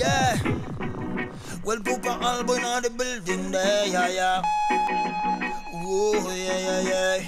Yeah. Well, Papa Albo in the building there, yeah. Oh, yeah.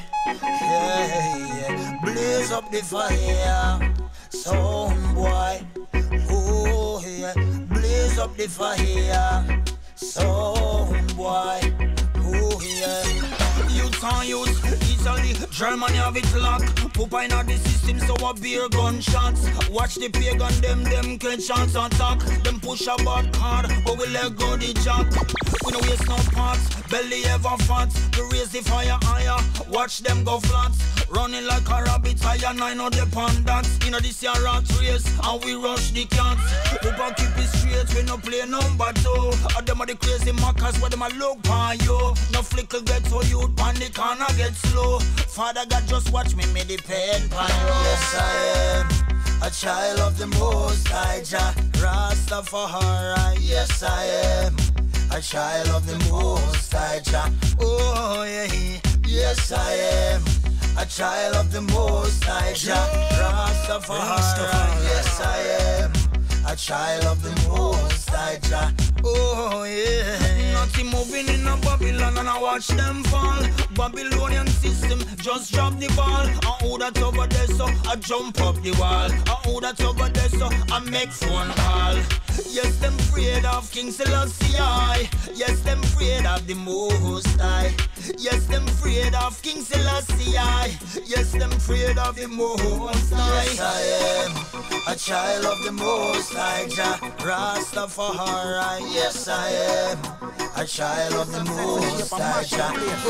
Blaze up the fire, some boy. Oh, yeah. Blaze up the fire, some boy. Oh, yeah. Youths on youths, Italy, Germany have it locked. Papa in the system, so a beer gunshots. Watch the pagan, them catch shots attack. Them push a bad card, but we let go the jack. We no waste no parts, belly ever fat. We raise the fire higher, watch them go flat. Running like a rabbit, higher nine on the pandas. You know this year rat race, and we rush the cats. Papa keep it straight, we no play number two. Them are the crazy mockers, where them a look on you. No flicker get so youth, panic and I get slow. Father God, just watch me depend on you. Yes, I am a child of the Most High Jah Rastafari. Yes, I am a child of the Most High Jah. Oh, yeah. Yes, I am a child of the Most High Jah Rastafari. Yes, I am a child of the Most High Jah. Oh, yeah. Nothing moving in a Babylon and I watch them fall. Babylonian system just drop the ball. I hold that over there so I jump up the wall. I hold that over there so I make phone call. Yes, them afraid of King Selassie. Yes, them afraid of the Most High. Yes, them afraid of King Selassie. Yes, them afraid of the Most High. Yes, I am a child of the Most High Jah Rastafari. Yes, I am a child of the Most High Jah.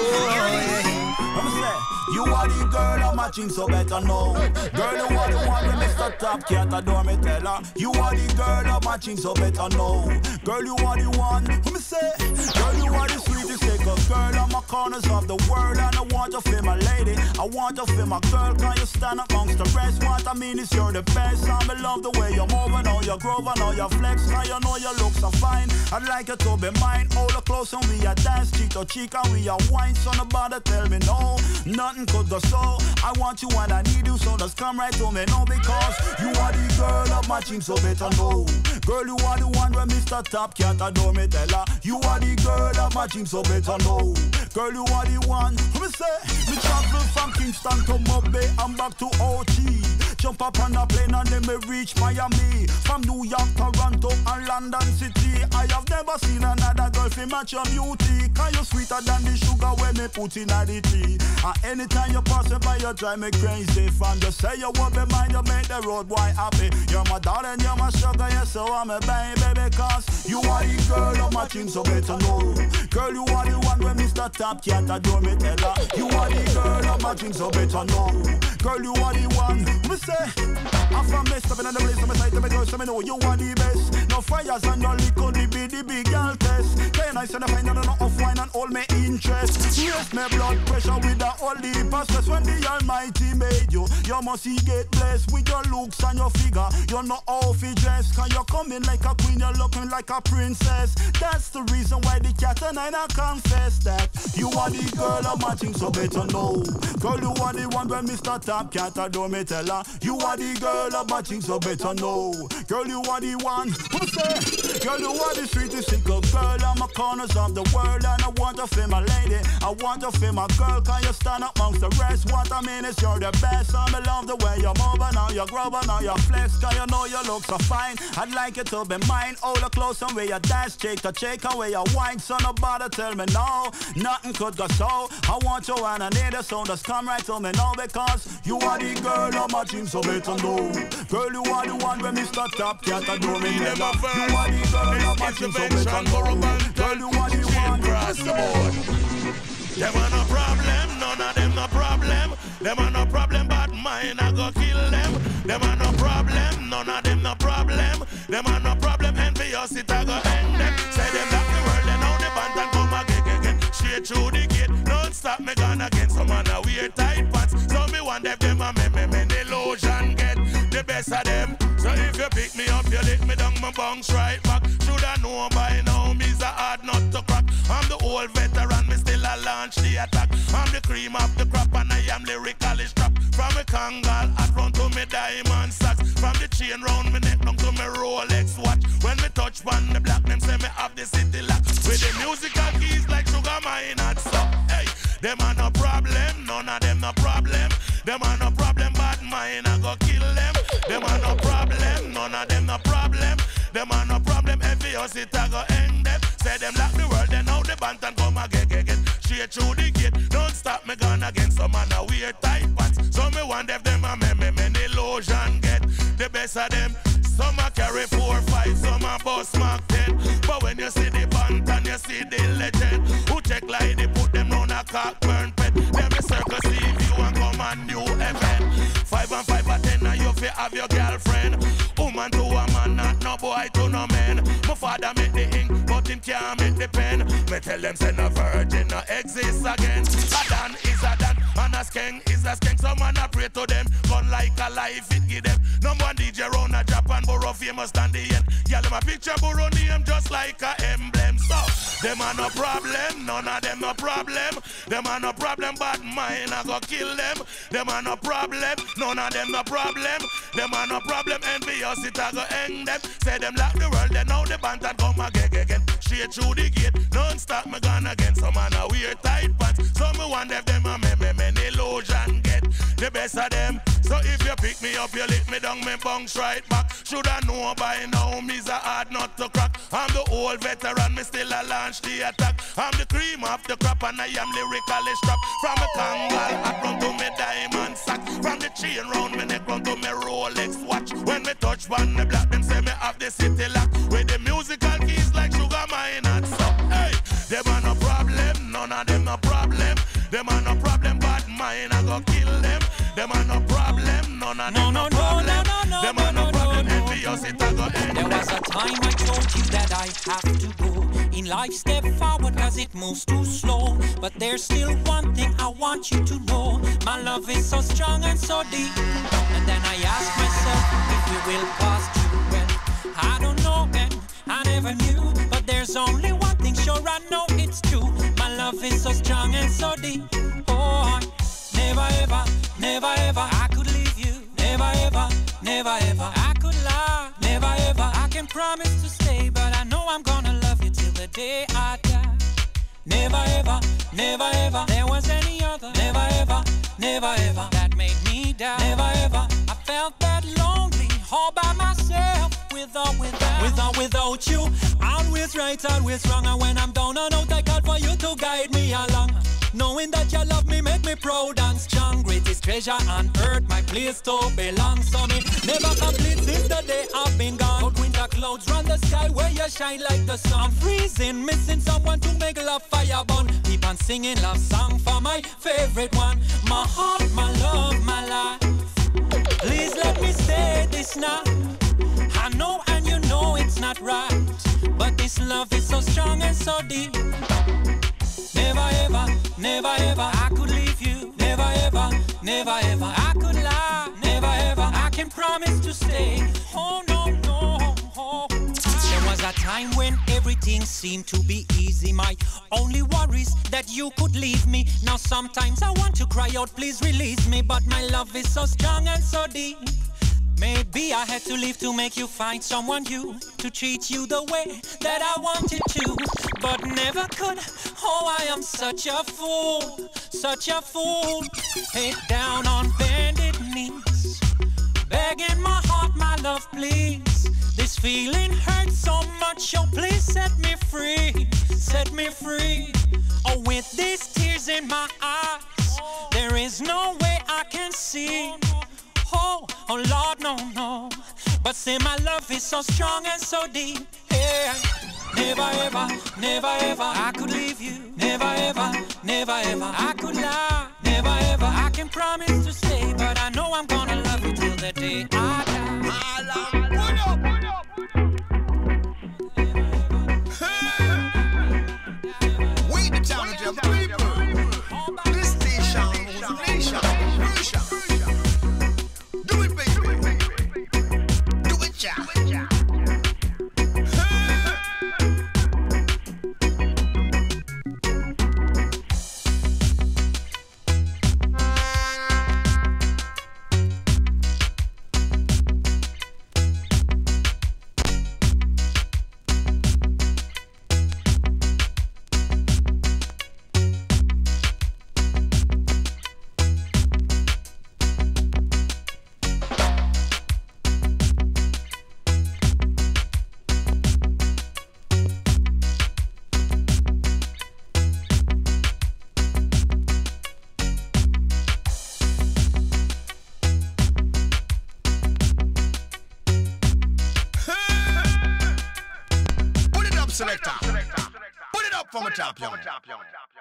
You are the girl of my dreams, so better know. Girl, you are the one with Mr. Top Cat, adore me, tell her. You are the girl of my dreams, so better know. Girl, you are the one, let me say. Girl, you are the sweetest girl on my corners of the world. And I want to feel my lady, I want to feel my girl. Can you stand amongst the rest? What I mean is you're the best. I love the way you're moving, all your groove and all your flex. Cause you know you look so fine, I'd like you to be mine. Hold her close and we are dance, cheek to cheek and we are wine. So nobody tell me no, nothing could go so. I want you and I need you, so just come right to me now. Because you are the girl of my dreams, so better know. Girl, you are the one where Mr. Top Cat adore me, tell her. You are the girl of my dreams, so better know. Girl, you are the one. Let me say, me travel from Kingston to Mobay and back to OG. Jump up on a plane and then me reach Miami. From New York, Toronto and London City. I have never seen another girl fi match your beauty. Cause you sweeter than the sugar when me put in a the tea. And anytime you pass me by, you drive me crazy. From just say you won't be mine, you make the road boy happy. You're my darling, you're my sugar, yes, so I'm a baby. Cause you are the girl of my dreams, so better know. Girl, you are the one when Mr. Top Cat adore me, tell her. You are the girl of my dreams, so better know. Girl, you are the one. Me say, I'm from messed up in the place of my side to me girl, so me know you are the best. No fires and no liquor, the big girl test. Can I send a find enough of wine and all my interest? Yes, my blood pressure with the holy stress. When the Almighty made you, you must get blessed with your looks and your figure. You're not off your dress, cause you're coming like a queen, you're looking like a princess. That's the reason why the cat and I confess that you are the girl of my dreams, so better know. Girl, you are the one when Mr. Top Cat adore me, tell her. You are the girl of my dreams, so better know. Girl, you are the one. Who say? Girl, you are the sweetest single girl on my corners of the world. And I want to feel my lady, I want to feel my girl. Can you stand amongst the rest? What I mean is you're the best. I love the way you're moving, now you're grubbing, now you're flex. Cause you know you look so fine, I'd like you to be mine. Hold her close and where you dance, cheek to cheek and where you wine. So nobody tell me no, nothing could go so. I want you and I need you, so just come right to me now. Because you are the girl of my dreams, so better know. Girl, you are the one when Mr. Top Cat adore me, never. You are the girl of my dreams, so better know. Girl, you are the one. Cross the board. Them are no problem, none of them no problem. Them are no problem, but mine I go kill them. Them are no problem, none of them no problem. Them are no problem, envious it I go end them. Say them that the world, they know the band and come again. Straight through the gate, don't stop me gone again. Some man a wear tight pants, so me want them a me illusion get the best of them. So if you pick me up, you lick me down, my bounce right back. Shoulda know by now, me's a hard nut to crack. I'm the old veteran, me still a launch the attack. I'm the cream of the crop and I am lyrically strapped. From a Kangal, I run to me diamond sacks. From the the chain round me neck, down to me Rolex watch. When me touch on the block, them say me have the city lock. With the musical keys like sugar mine and so. Hey, them are no problem, none of them no problem. Them are no problem, bad mind I go kill them. Them are no problem, none of them no problem. Them are no problem, every house it I go end them. Say them lock the world, then now the band and come again. Straight through the gate, don't stop me gun again. Some man a wear tight pants, so me want them a many lotion get the best of them. Some a carry 4, 5, some a bust Mark 10. But when you see the band and you see the legend, who check like they put them on a cock burn pet. Them a circle see you and come and new heaven. 5 and 5 and 10 and you fi have your girlfriend. Woman to a man, not no boy to no man. My father make the ink, but him can't make the pen. Me tell them say no virgin no exist again. A Dan is a Dan, and a skeng is a skeng. Some man a pray to them, gun like a life it give them. Number one DJ round a Japan, Burrow famous than the end. Y'all them a picture Burrow name just like a emblem. So, them are no problem, none of them no problem. Them are no problem, bad mind I go kill them. Them are no problem, none of them no problem. Them are no problem, envious it I go end them. Say them lock the world, then now the band and come again. Straight through the gate, non-stop me gone again. Some man a wear tight pants, so me want them a many lotion get the best of them. So if you pick me up, you lick me down, me bounce right back. Shoulda know by now, me's a hard nut to crack. I'm the old veteran, me still a launch the attack. I'm the cream of the crop and I am lyrically strapped. From a Kangal hat round to me diamond sack. From the chain round me neck round to me Rolex watch. When me touch one the block, them say me have the city lock. With the musical keys like sugar mine and so. Hey, them are no problem, none of them no problem. Them are no problem, bad mind I go kill them. Them are no problem, none of them no problem. Them are no problem, envious it I go end. There was a time I told you that I have to go. In life step forward cause it moves too slow. But there's still one thing I want you to know. My love is so strong and so deep. And then I ask myself if you will pass through. Well, I don't know and I never knew. But there's only one thing sure I know it's true. My love is so strong and so deep. Oh, never ever, never ever I could leave you. Never ever, never ever I could lie. Never ever I can promise to stay, but I know I'm gonna love you till the day I die. Never ever, never ever there was any other. Never ever, never ever that made me die. Never ever I felt that lonely all by myself. Without you, always right, always wrong. And when I'm down and out, I call for you to guide me along. Knowing that you love me make me proud and strong. Greatest treasure on earth, my place to belong. So me never complete since the day I've been gone. But winter clouds run the sky where you shine like the sun. I'm freezing, missing someone to make love fire burn. Keep on singing love song for my favorite one. My heart, my love, my life. Please let me say this now. I know and you know it's not right, but this love is so strong and so deep. Never ever, never ever I could leave you. Never ever, never ever I could lie. Never ever I can promise to stay. Oh no, no, oh. There was a time when everything seemed to be easy. My only worries that you could leave me. Now sometimes I want to cry out, please release me. But my love is so strong and so deep. Maybe I had to leave to make you find someone new, to treat you the way that I wanted to, but never could. Oh, I am such a fool, such a fool. Head down on bended knees, begging my heart, my love, please. This feeling hurts so much, oh please set me free, set me free. Oh, with these tears in my eyes, there is no way I can see. Oh, oh Lord, no, no. But say my love is so strong and so deep. Yeah. Never ever, never ever I could leave you. Never ever, never ever I could lie. Never ever I can promise to stay, but I know I'm gonna love you till the day I die. We the challenge of people. This station is a nation. Do it, baby. Do it, child. selector. Put it up from the top, young.